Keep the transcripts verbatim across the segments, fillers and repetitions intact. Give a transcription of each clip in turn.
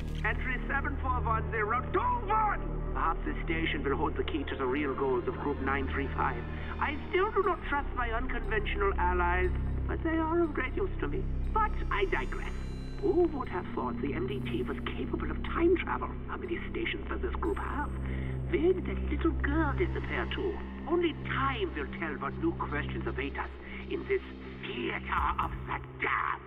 Entry seven four one zero two one! Perhaps this station will hold the key to the real goals of Group nine three five. I still do not trust my unconventional allies, but they are of great use to me. But I digress. Who would have thought the M D T was capable of time travel? How many stations does this group have? Where did that little girl disappear to? Only time will tell what new questions await us in this theater of the damned.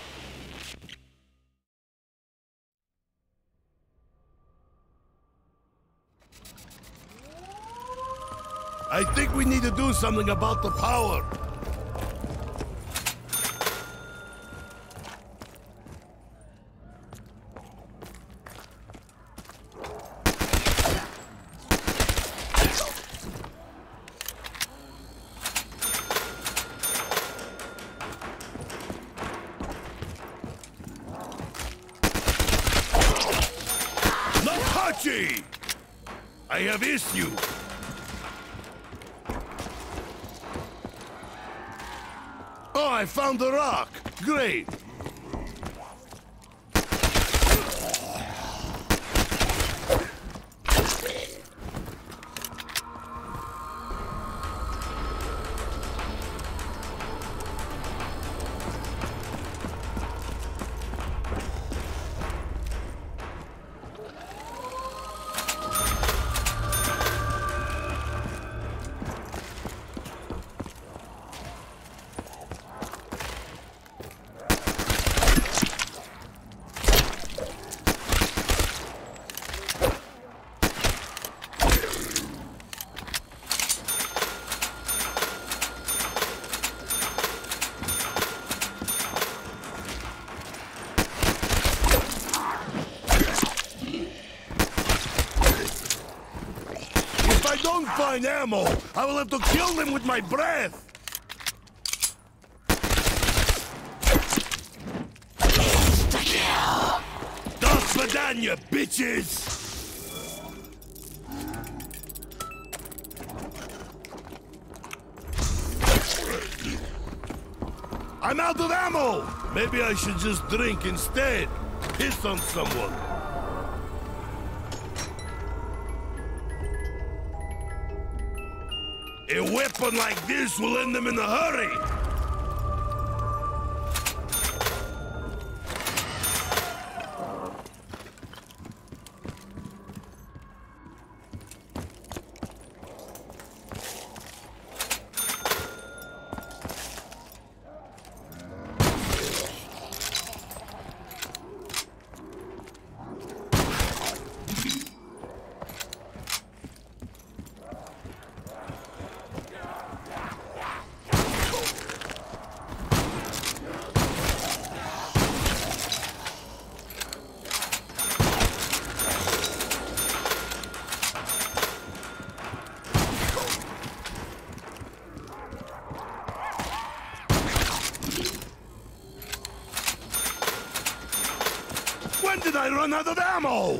I think we need to do something about the power. Nakachi! I have issue. Oh, I found the rock! Great! Don't find ammo! I will have to kill them with my breath! До свидания, bitches! I'm out of ammo! Maybe I should just drink instead. Piss on someone. A weapon like this will end them in a hurry! When did I run out of ammo?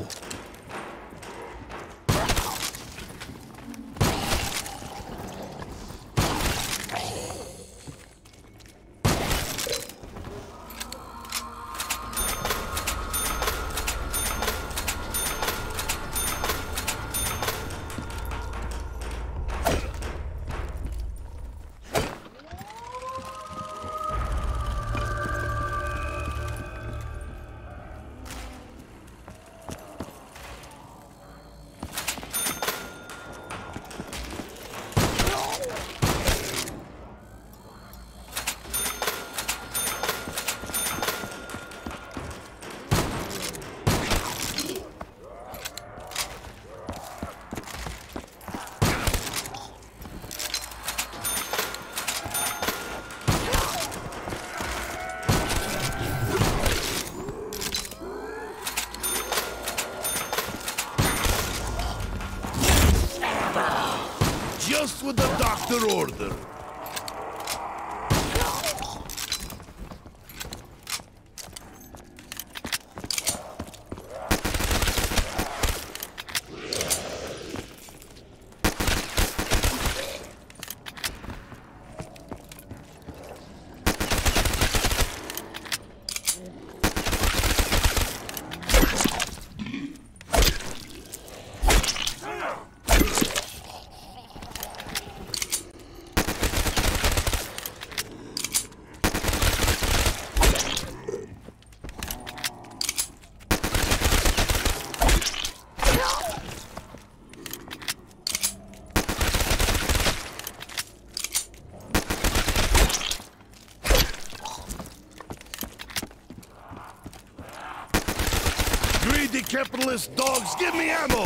Just what the doctor ordered. anti-capitalist dogs, give me ammo!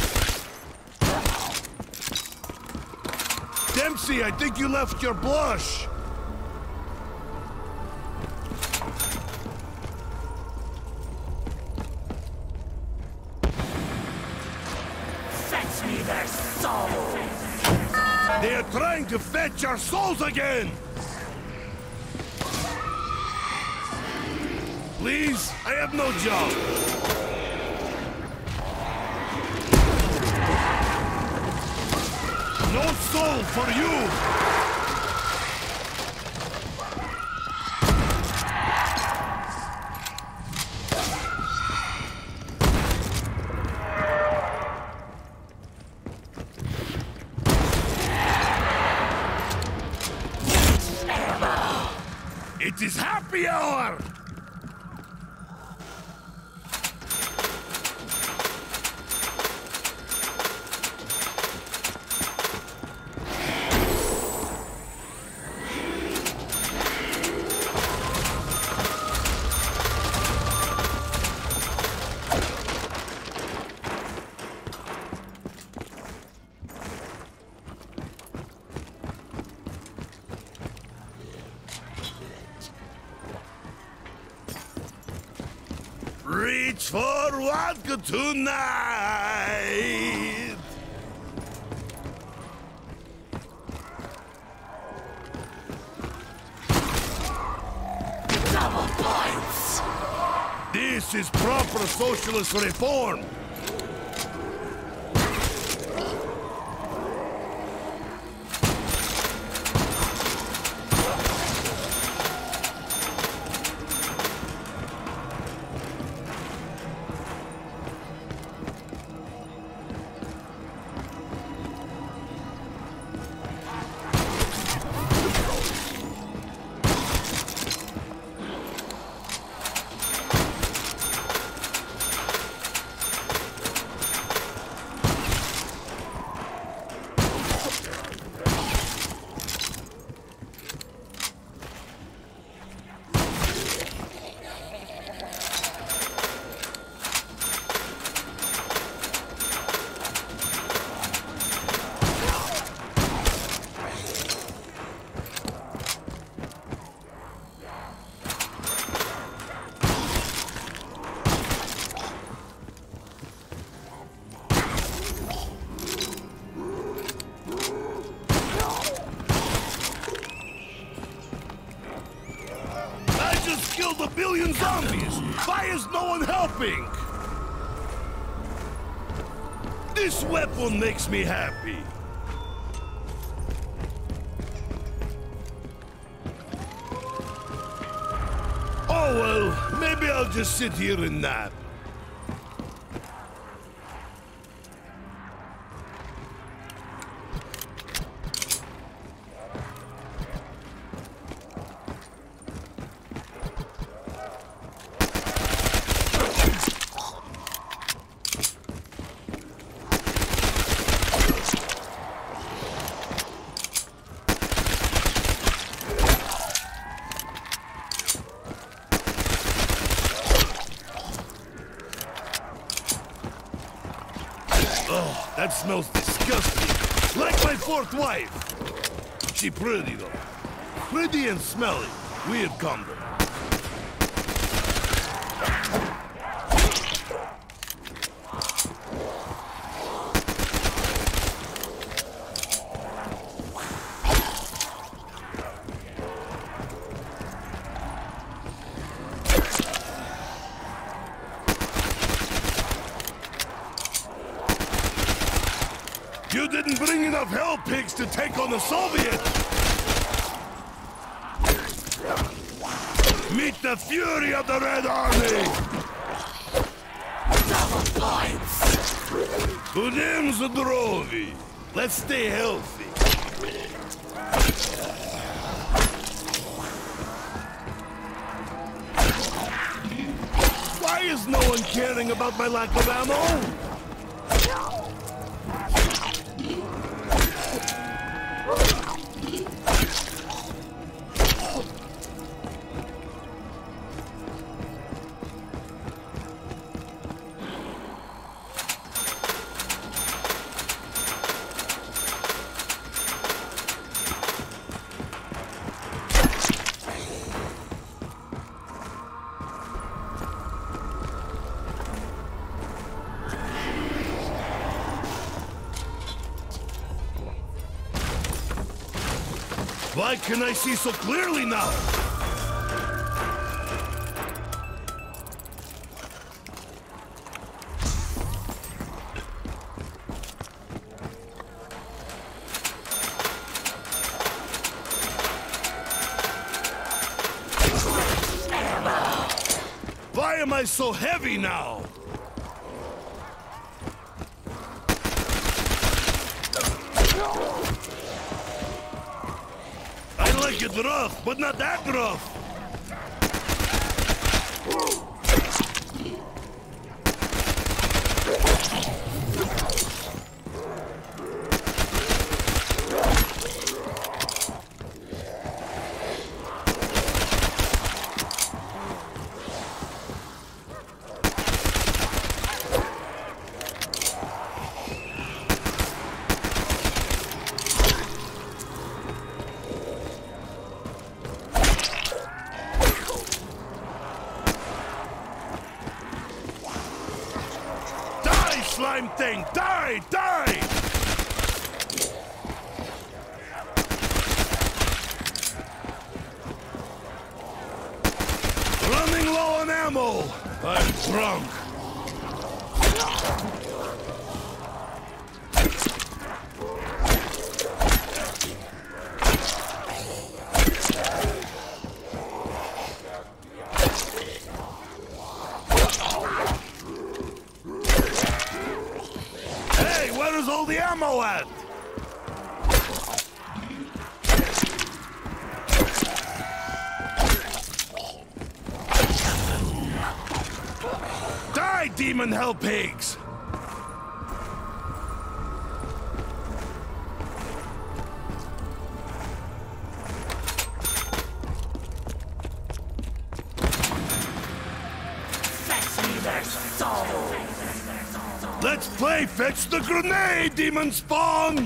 Dempsey, I think you left your blush. Fetch me their souls! They are trying to fetch our souls again! Please, I have no job. No soul for you! It is happy hour! Reach for vodka tonight! Double points! This is proper socialist reform! Killed a billion zombies! Why is no one helping? This weapon makes me happy. Oh well, maybe I'll just sit here and nap. Oh, that smells disgusting. Like my fourth wife. She pretty though. Pretty and smelly. Weird combo. You didn't bring enough hell pigs to take on the Soviets! Meet the fury of the Red Army! Double points! Budem zdrovi! Let's stay healthy. Why is no one caring about my lack of ammo? Why can I see so clearly now? Why am I so heavy now? I like it rough, but not that rough. Slime thing! Die! Die! Running low on ammo! I'm drunk! Where's all the ammo at? Die, demon hell pigs! Fetch me their soul! Let's play fetch the grenade, demon spawn!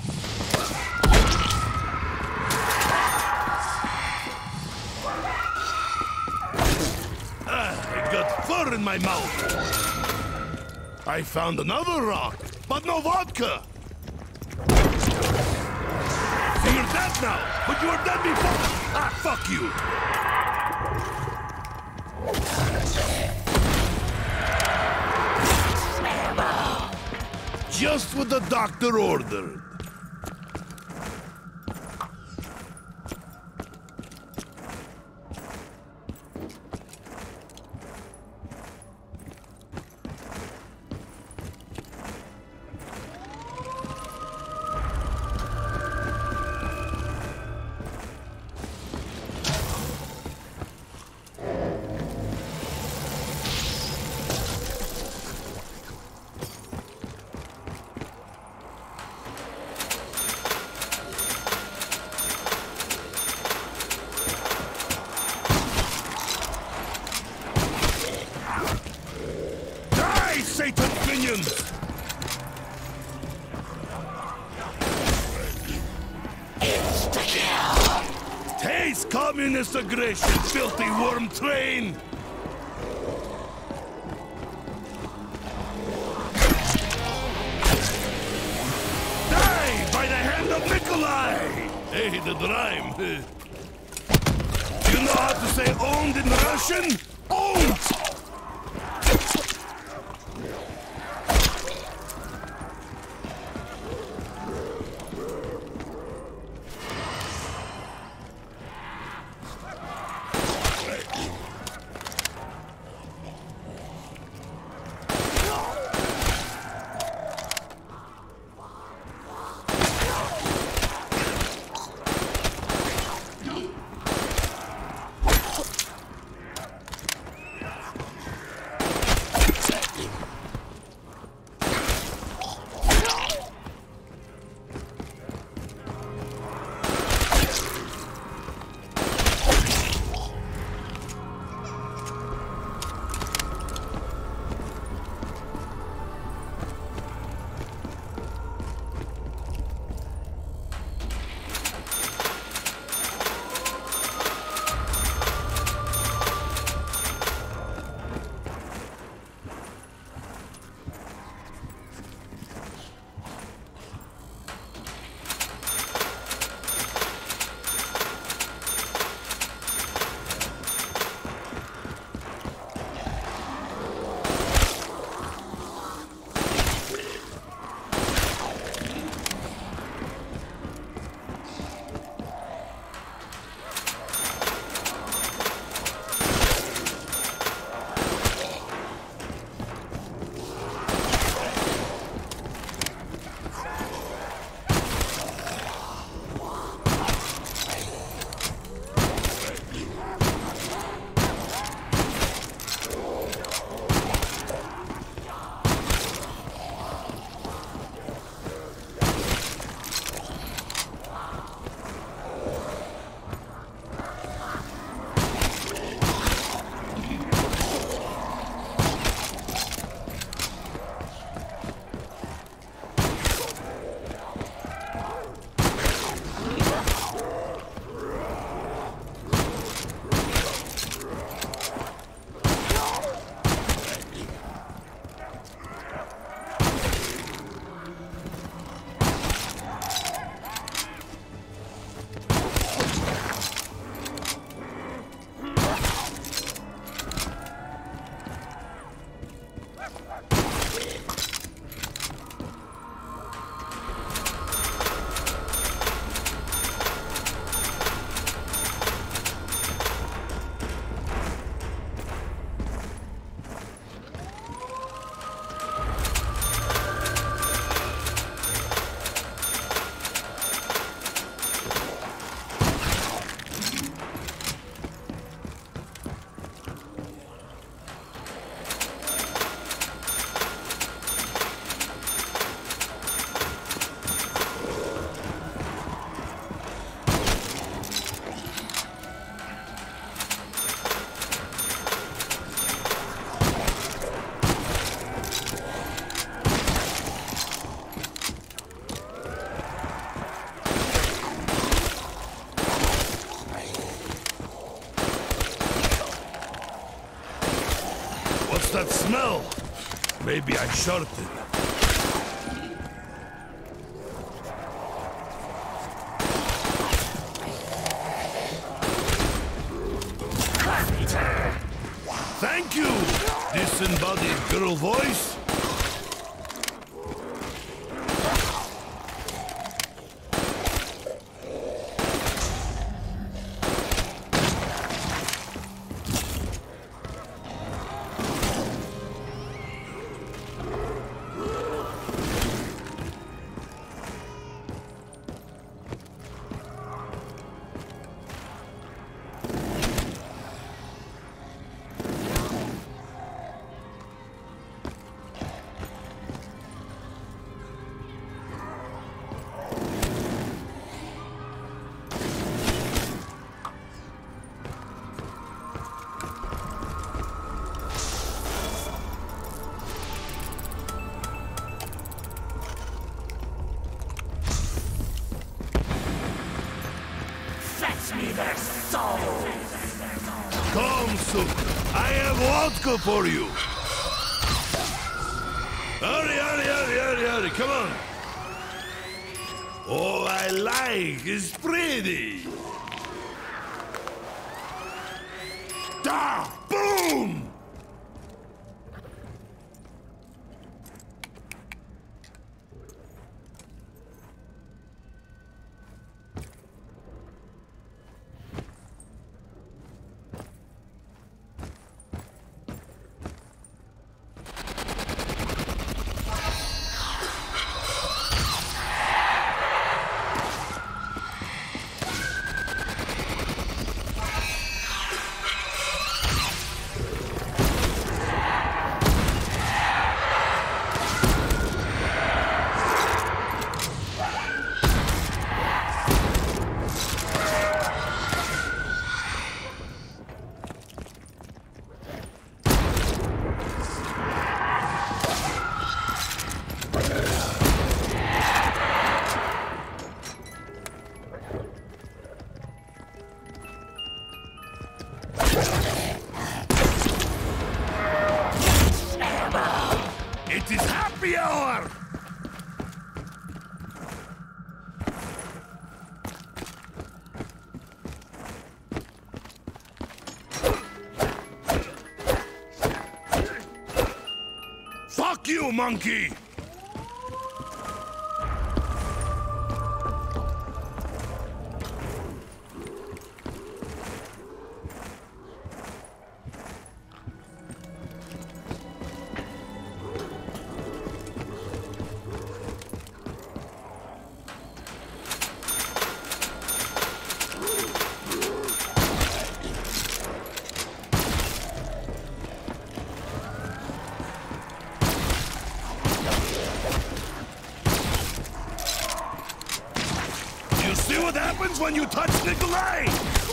Ah, I got fur in my mouth. I found another rock, but no vodka. So you're dead now, but you were dead before. Ah, fuck you. Just what the doctor ordered. Satan's minions! Insta-kill! Taste communist aggression, filthy worm train! Die by the hand of Nikolai! Hey, the rhyme. You know how to say owned in Russian? Owned! that smell? Maybe I shorted. Thank you, disembodied girl voice. Come, Sook. I have vodka for you. Hurry, hurry, hurry, hurry, hurry. Come on. All I like is pretty. Da! Boom! It is happy hour! Fuck you, monkey! See what happens when you touch Nikolai?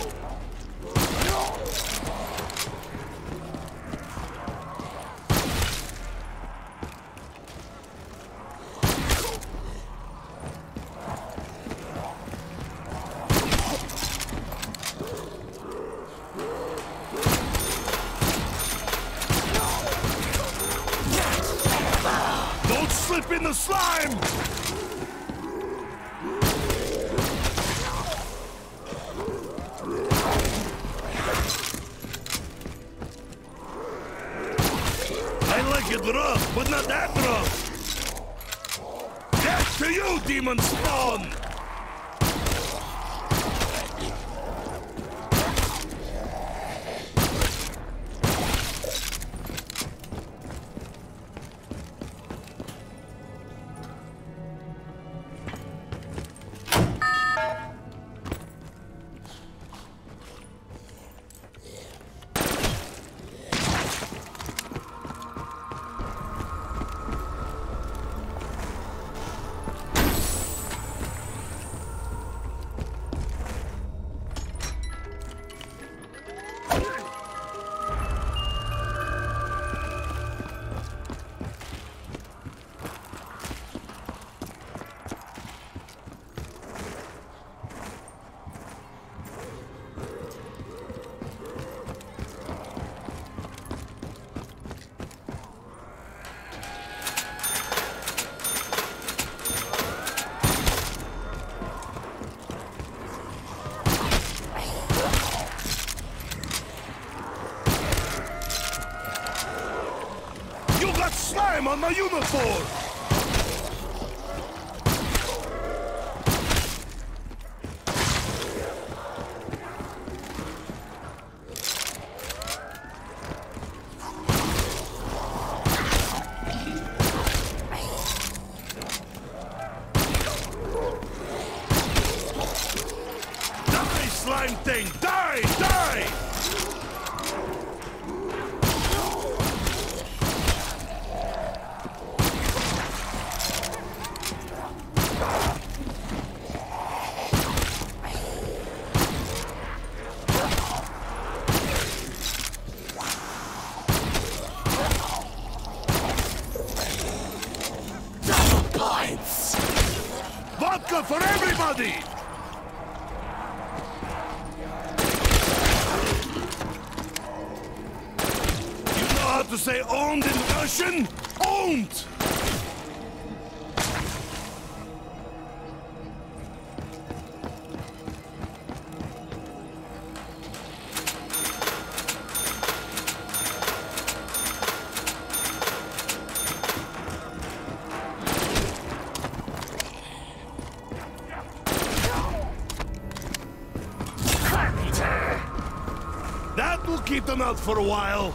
Don't slip in the slime! Get rough, but not that rough. Death to you, demon spawn! time on my uniform! Die, slime thing! Die! Die! Vodka for everybody! You know how to say owned in Russian? Owned! That will keep them out for a while.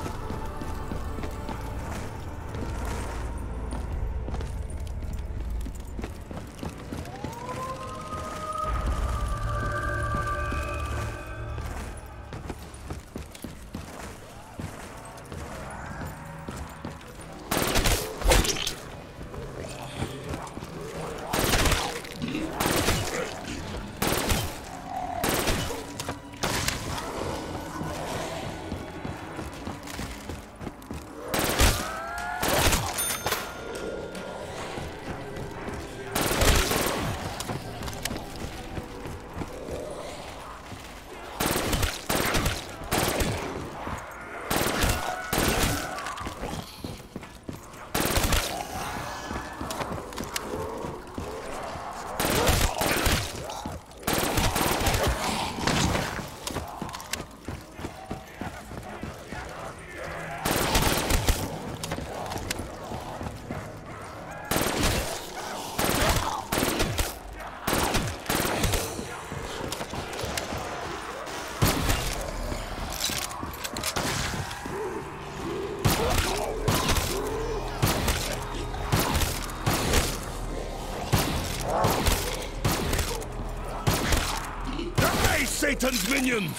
Satan's minions!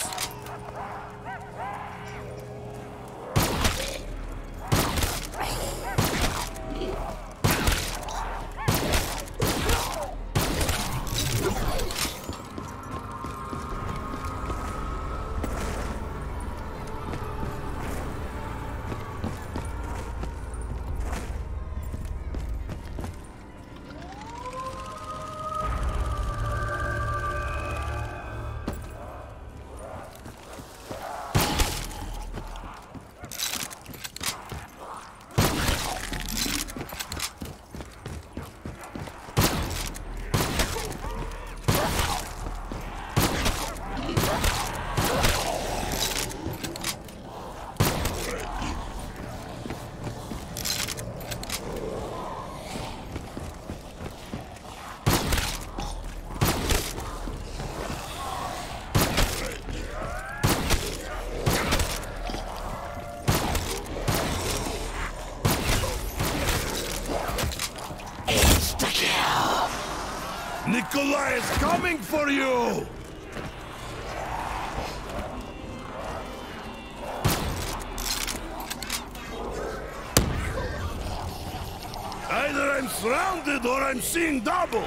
Nikolai is coming for you! Either I'm surrounded or I'm seeing double!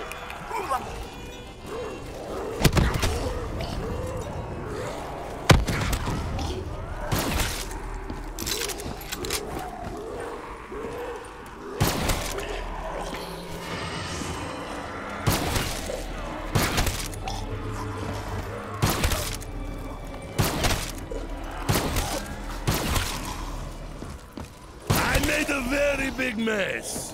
Made a very big mess.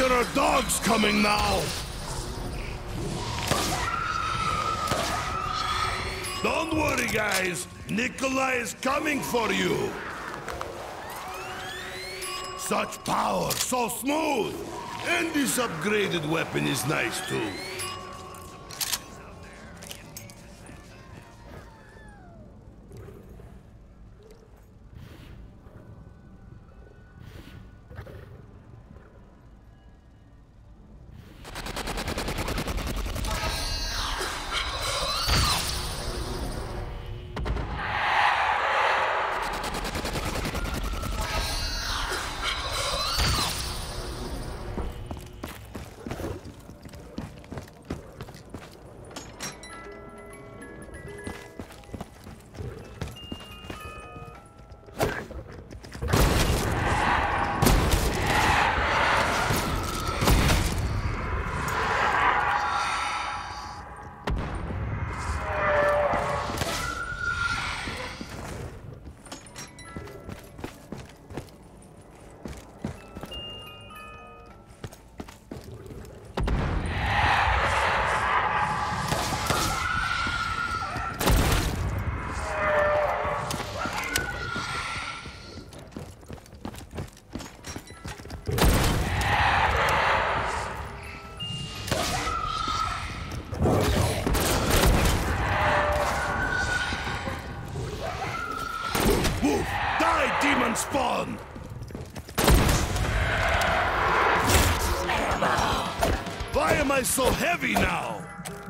There are dogs coming now! Don't worry, guys. Nikolai is coming for you. Such power, so smooth. And this upgraded weapon is nice, too. Spawn! Why am I so heavy now?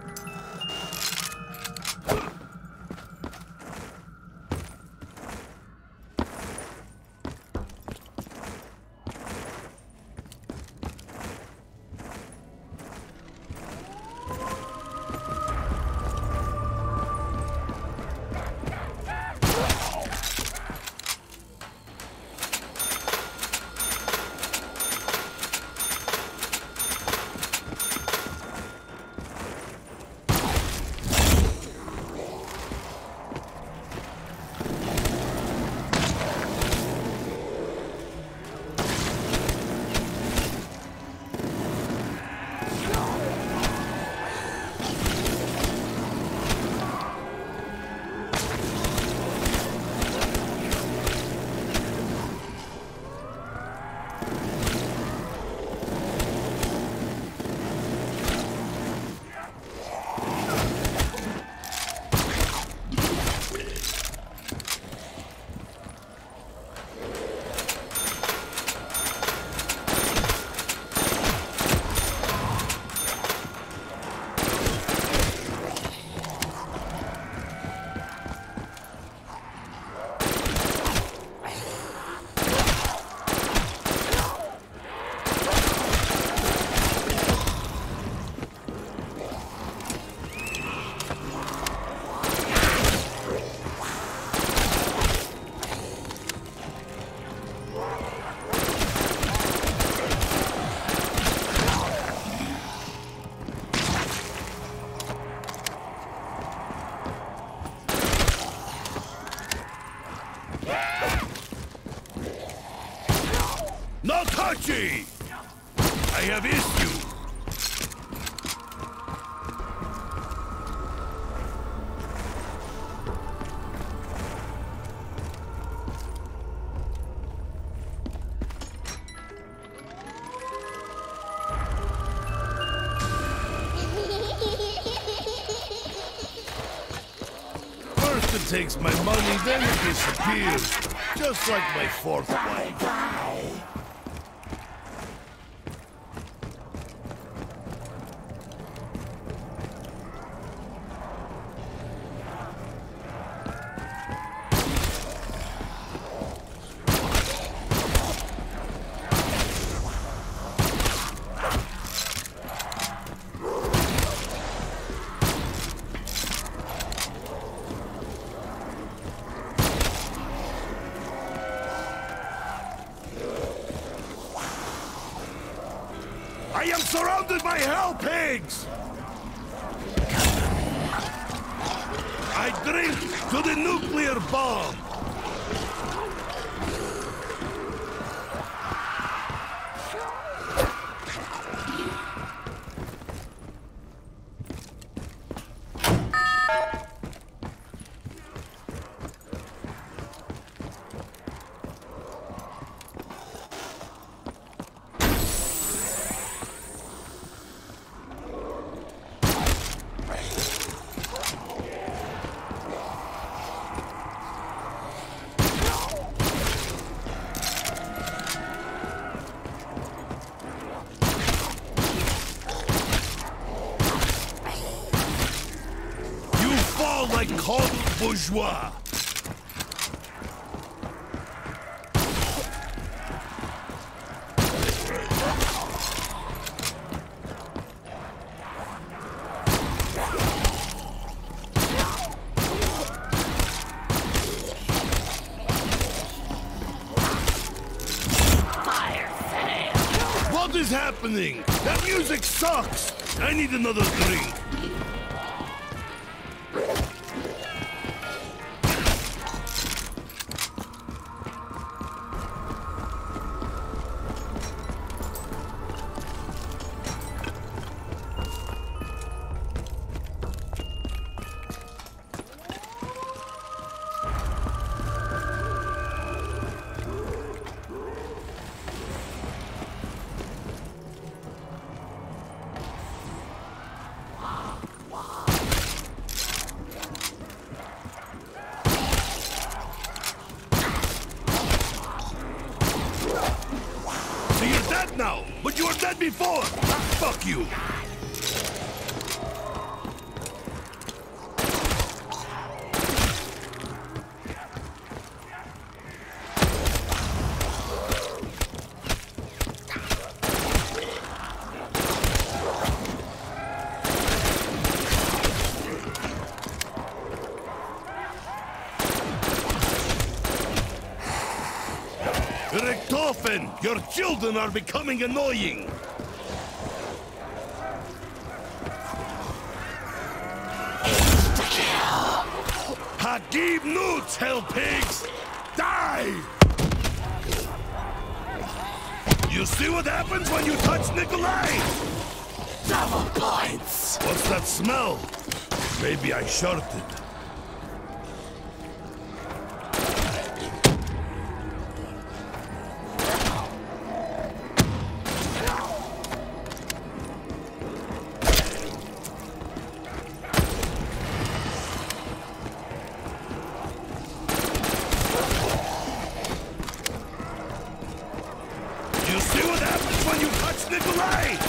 No touchy! I have issues! First it takes my money, then it disappears. Just like my fourth wife. I am surrounded by hell pigs! I drink to the nuclear bomb! smell like coddled bourgeois. What is happening? That music sucks! I need another drink. Now, but you were dead before! Fuck you! Richtofen, your children are becoming annoying! Hagib newts, hell pigs! Die! You see what happens when you touch Nikolai? Double points! What's that smell? Maybe I shorted. You see what happens when you touch Nikolai?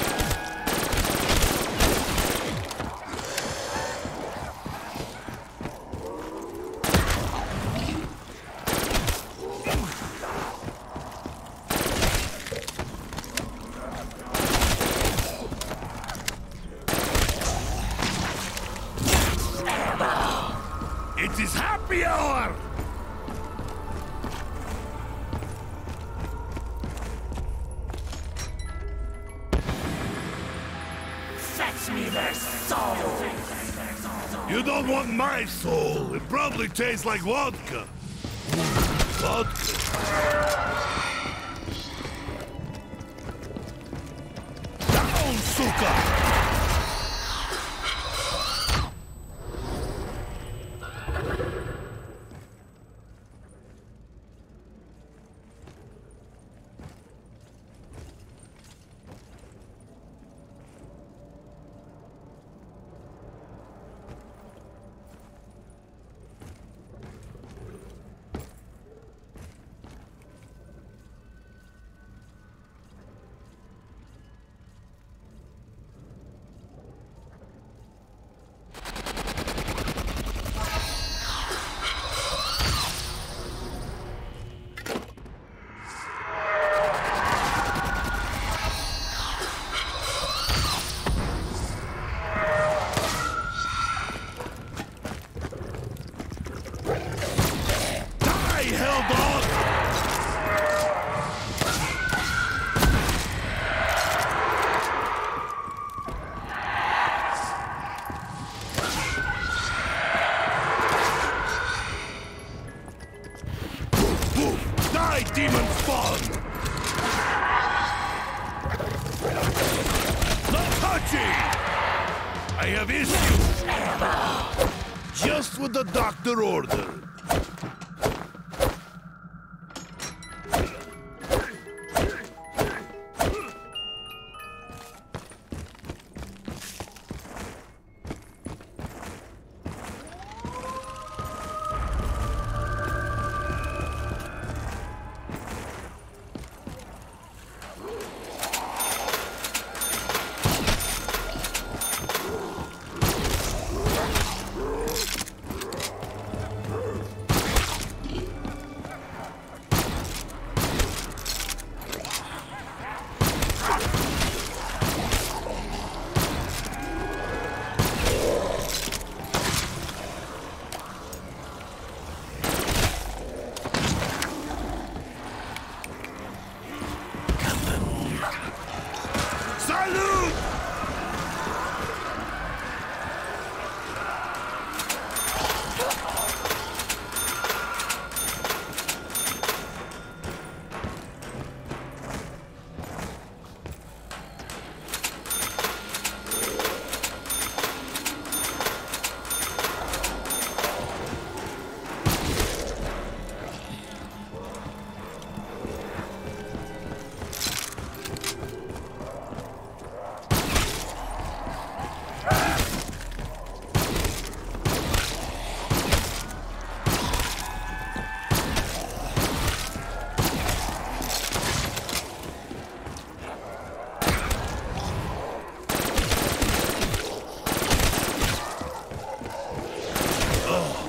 It is happy hour! Fetch me their soul! You don't want my soul. It probably tastes like vodka. Vodka. Down, suka! Demon spawn! No touching! I have issues! Just what the doctor ordered.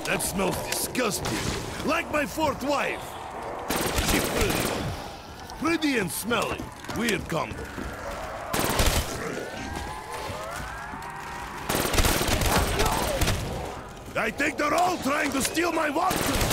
that smells disgusting. Like my fourth wife. She pretty. Pretty and smelly. Weird combo. I think they're all trying to steal my vodka!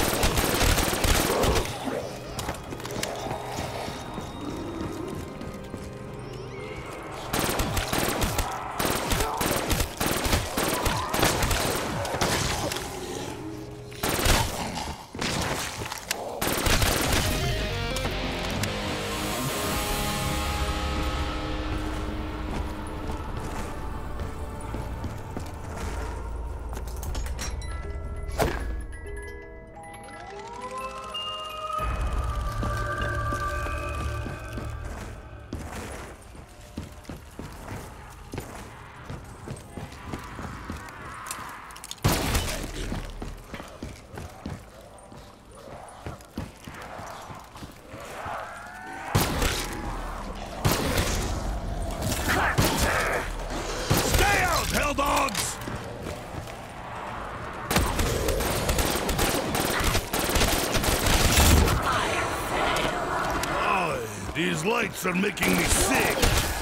These lights are making me sick.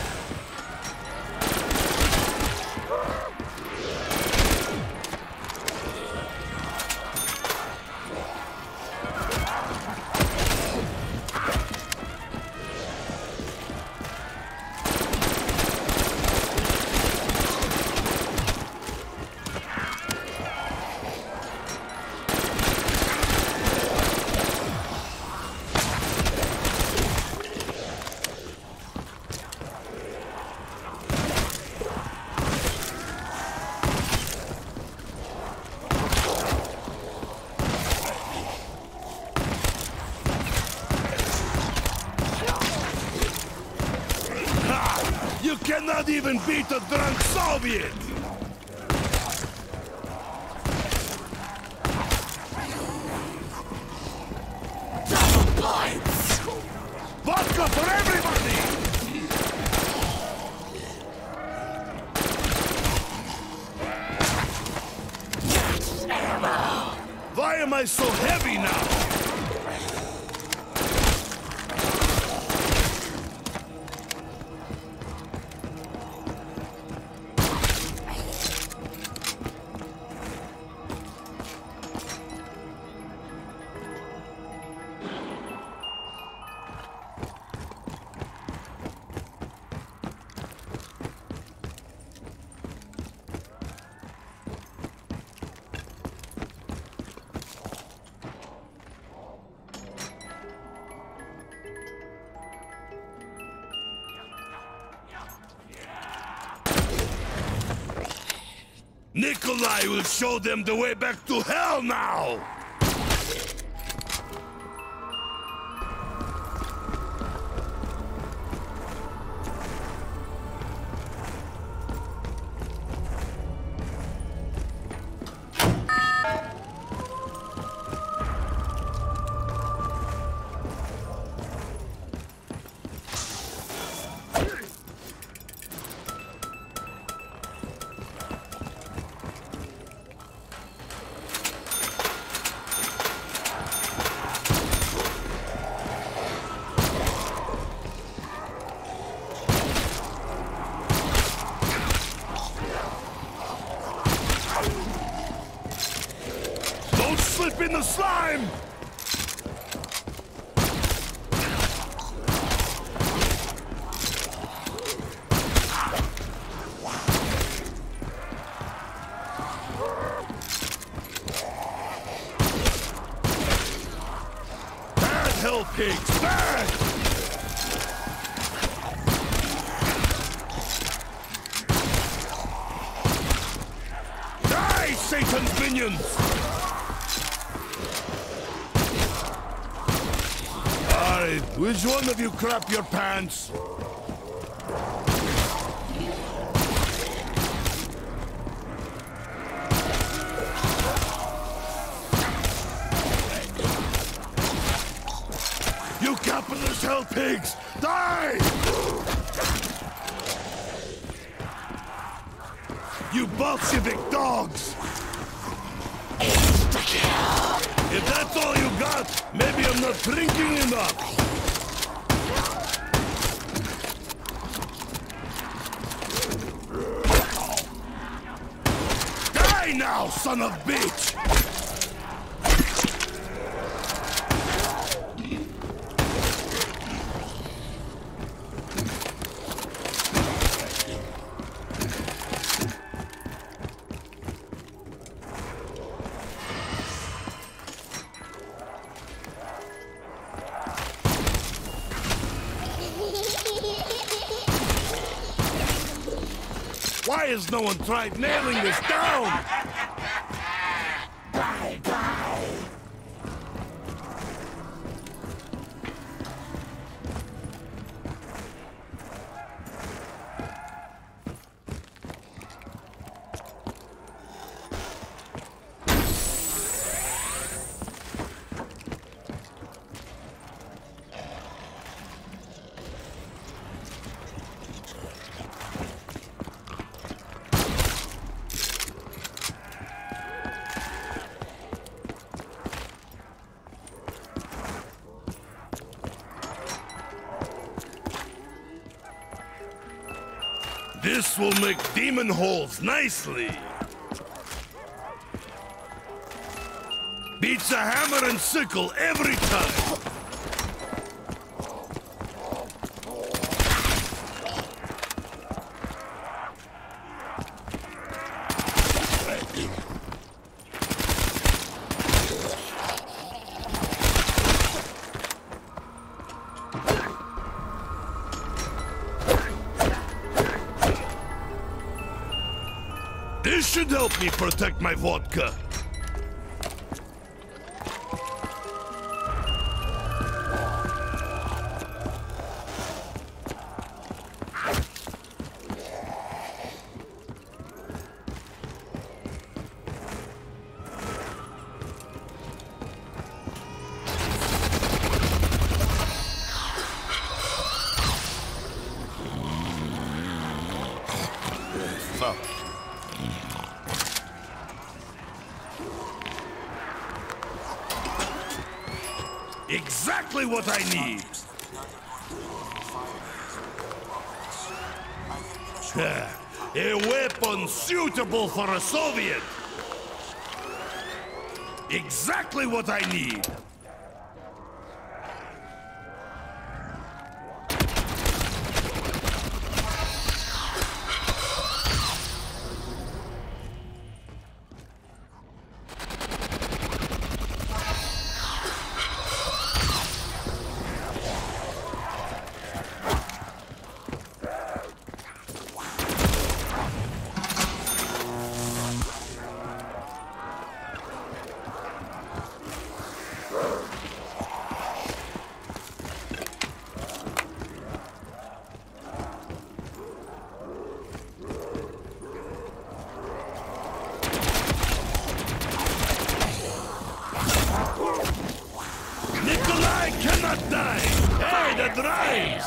Cannot even beat a drunk Soviet! Double points! Vodka for everybody! Catch ammo! Why am I so heavy now? Nikolai will show them the way back to hell now! Slip in the slime! Bad hell pigs! Bad! Die, Satan's minions! Which one of you crap your pants? You capitalist hell pigs! Die! You Bolshevik dogs! It's Overkill. If that's all you got, maybe I'm not drinking enough. Die now, son of bitch! Why has no one tried nailing this down? Bye bye. This will make demon holes nicely. Beats a hammer and sickle every time. This should help me protect my vodka. Fuck. Exactly what I need! A weapon suitable for a Soviet! Exactly what I need! Die! Hey, that rhymes!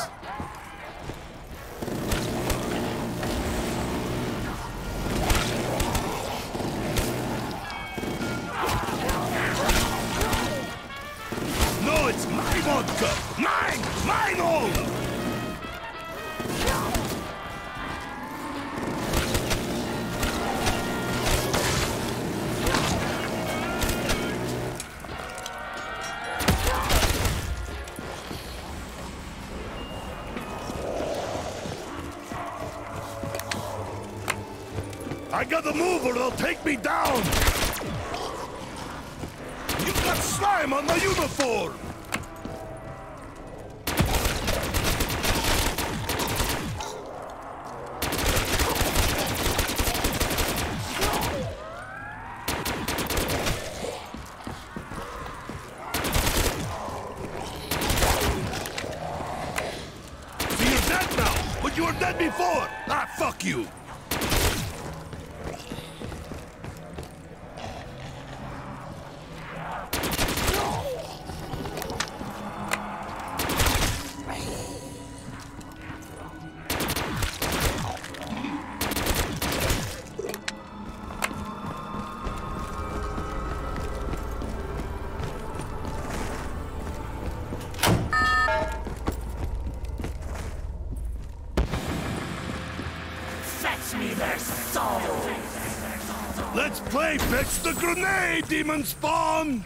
No, it's my vodka! Mine! Mine own! I gotta move or they'll take me down! You got slime on my uniform! So you're dead now, but you were dead before! Ah, fuck you! Let's play fetch the grenade, demon spawn!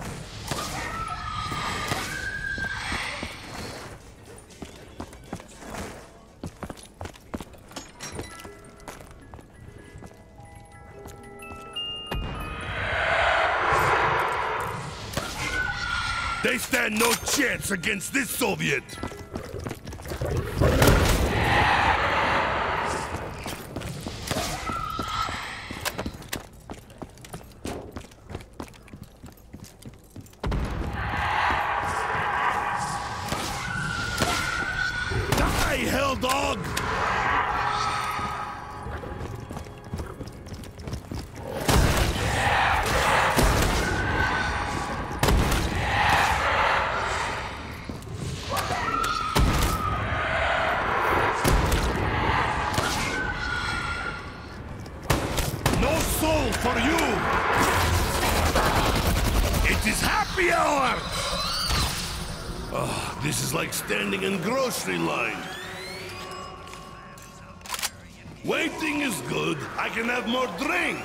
They stand no chance against this Soviet! Die, hell dog! For you! It is happy hour! Oh, this is like standing in grocery line. Waiting is good. I can have more drink.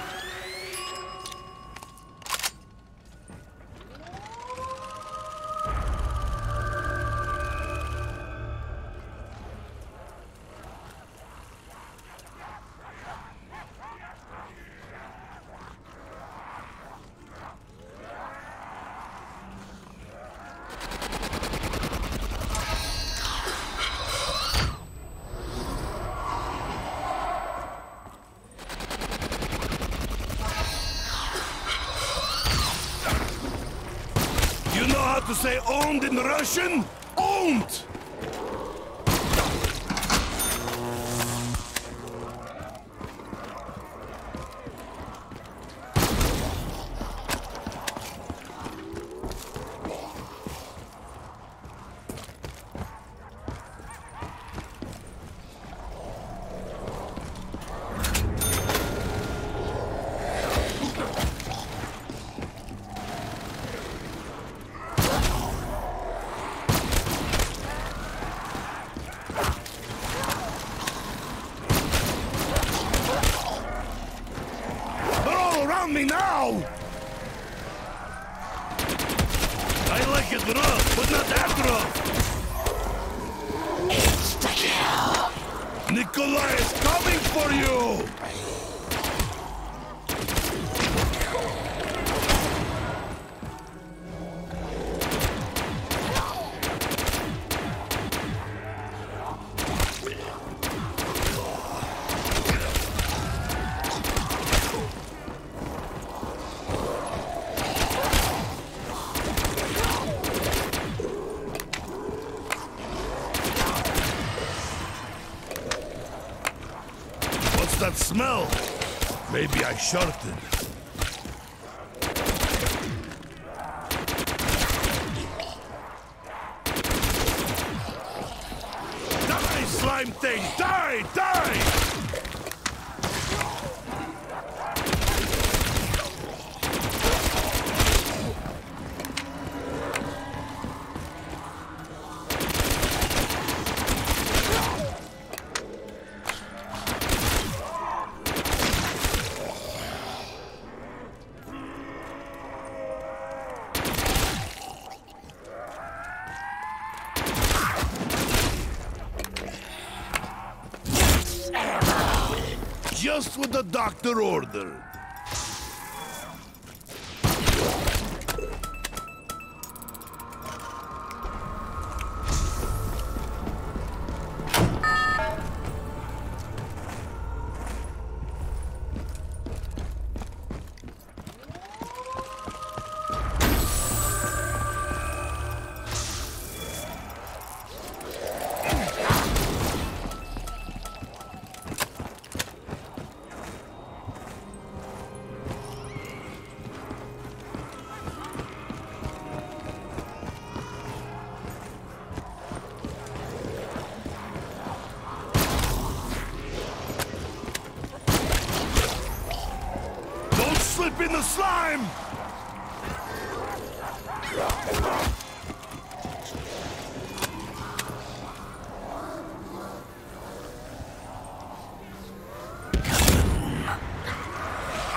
To say owned in Russian? Owned! Me now! I like it rough, but not that rough! Insta-kill! Nikolai is coming for you! That smell? Maybe I shorted. Die, slime thing! Die! Die! Just what the doctor ordered. Slip in the slime!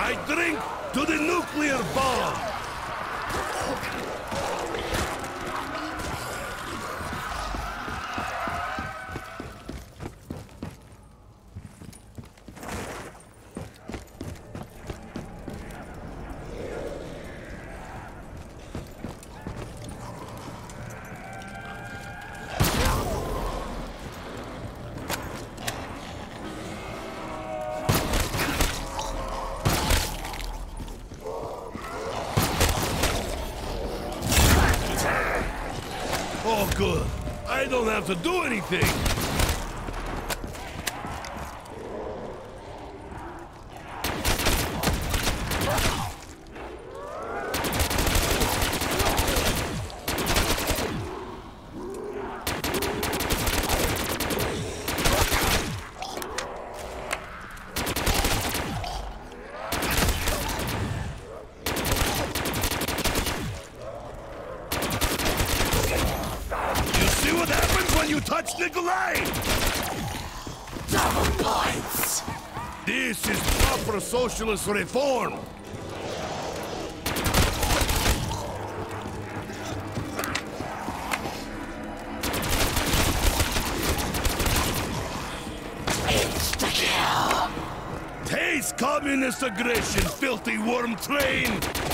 I drink to the nuclear bomb! Oh, good. I don't have to do anything. Touch Nikolai! Double points! This is proper socialist reform! Insta-kill! Taste communist aggression, filthy worm train!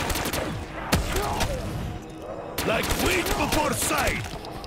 Like wheat before sight!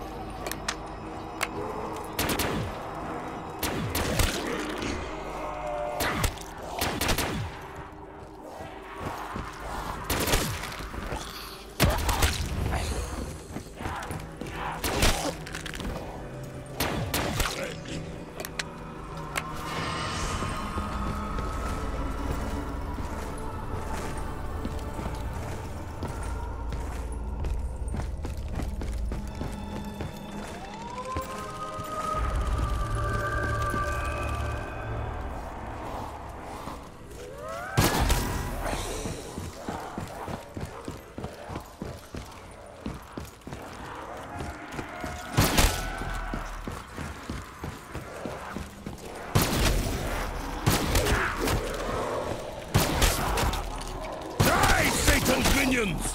Minions!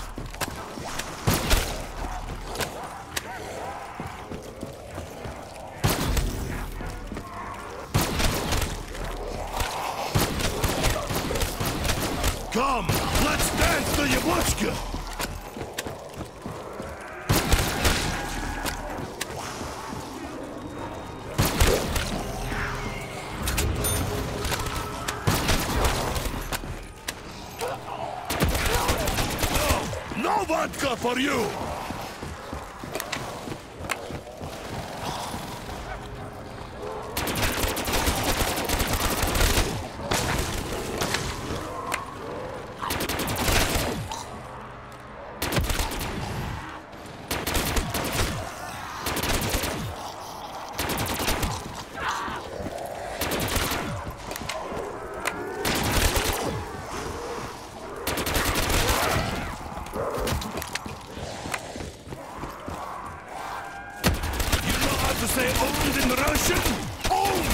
Come, let's dance the Yabushka! No vodka for you! Say owned in Russian? Owned!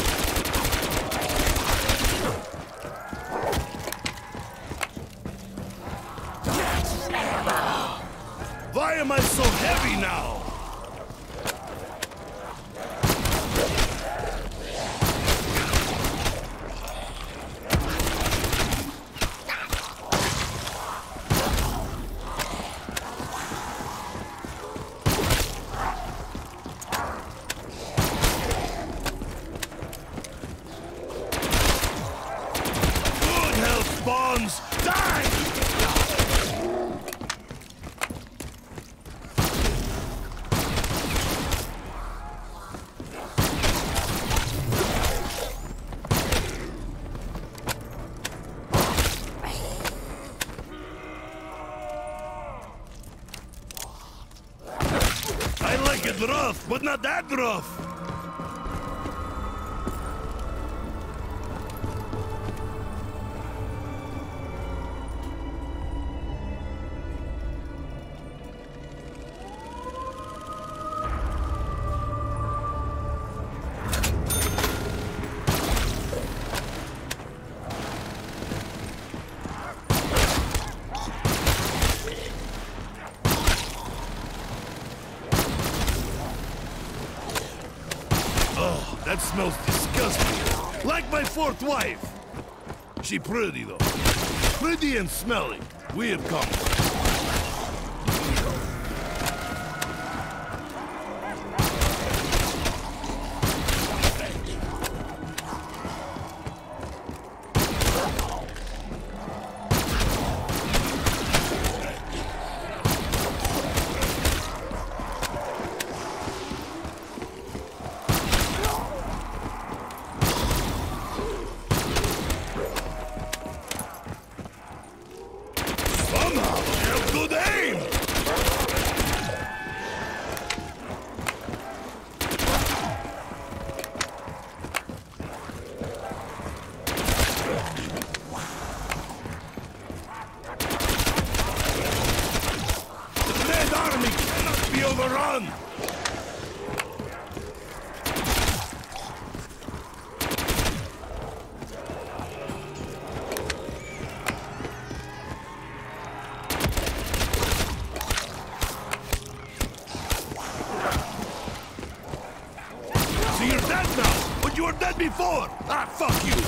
Why am I so heavy now? Bombs! Die! I like it rough, but not that rough! smells disgusting. Like my fourth wife. She pretty, though. Pretty and smelly. Weird combo. Overrun! So you're dead now, but you were dead before! Ah, fuck you!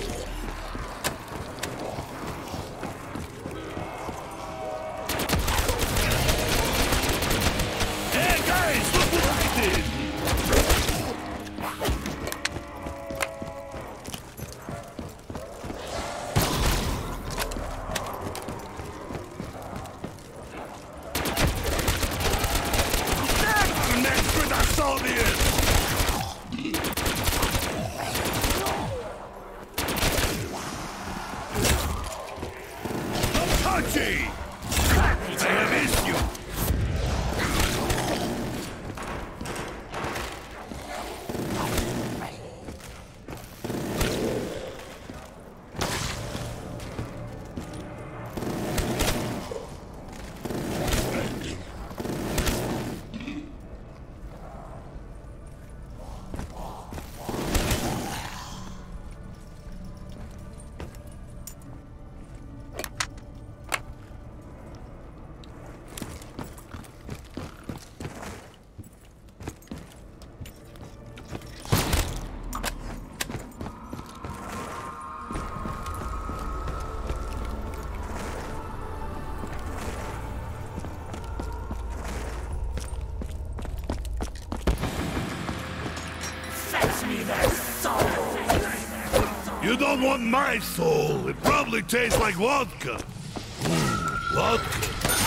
You don't want my soul. It probably tastes like vodka. Mm, vodka.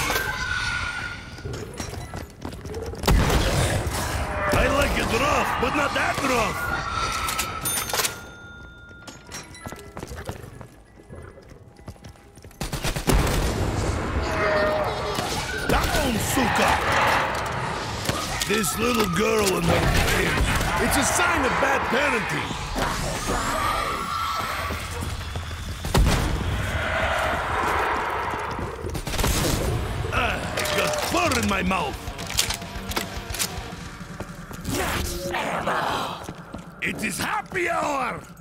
I like it rough, but not that rough. Down, suka! This little girl in the flames. It's a sign of bad parenting. In my mouth. Max ammo. It is happy hour.